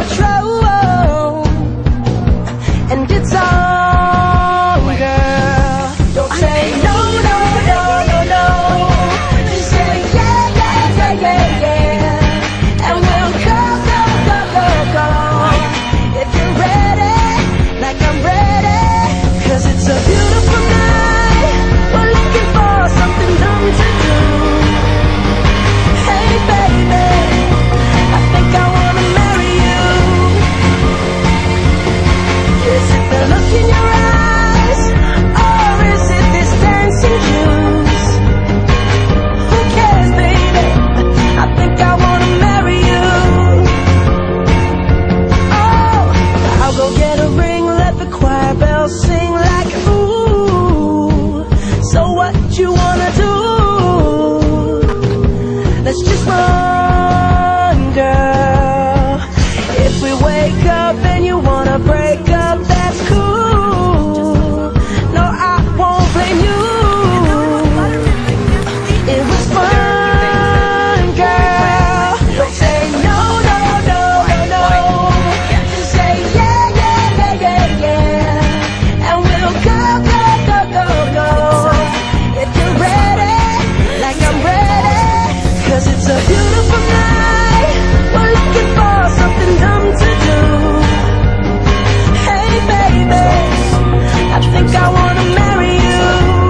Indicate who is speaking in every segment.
Speaker 1: control, and it's on, girl. Don't say no, no, no, no, no. Just say yeah, yeah, yeah, yeah, yeah, and we'll go, go, go, go, go. If you're ready, like I'm ready, 'cause it's a beautiful night. We're looking for something dumb to do. Hey baby, I think I wanna marry you. Is it the look in your eyes, or is it this dancing juice? Who cares, baby? I think I wanna marry you. Oh, I'll go get a ring, let the choir bells sing like ooh. So what you wanna do? Let's just run, girl. If we wake up and you wanna break up, that's cool. No, I won't blame you. It was fun, girl. Don't say no, no, no, no, no. Just say yeah, yeah, yeah, yeah, yeah, and we'll go, go, go, go, go. If you're ready, like I'm ready, 'cause it's a beautiful night. We're looking for something dumb to do. Hey baby, I think I wanna marry you.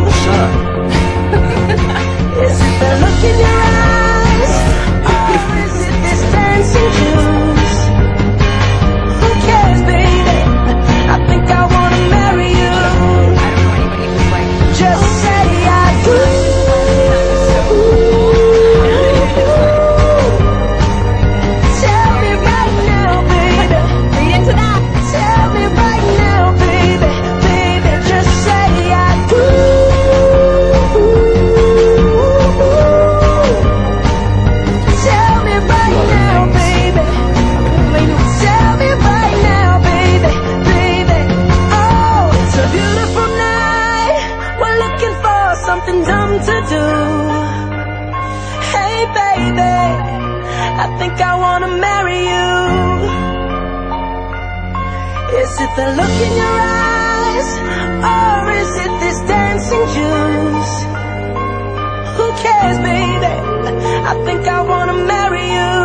Speaker 1: Is it the look in your eyes, or is it this dancing juice? Who cares, baby? I think I wanna marry you. Just say I do. Tell me right now, baby. Read into that. Tell me right now, baby, baby. Just say I do. Tell me right now, baby. Tell me right now, baby, baby. Oh, it's a beautiful night. We're looking for something dumb to do. Hey baby, I think I wanna marry you. Is it the look in your eyes, or is it this dancing juice? Who cares, baby? I think I wanna marry you.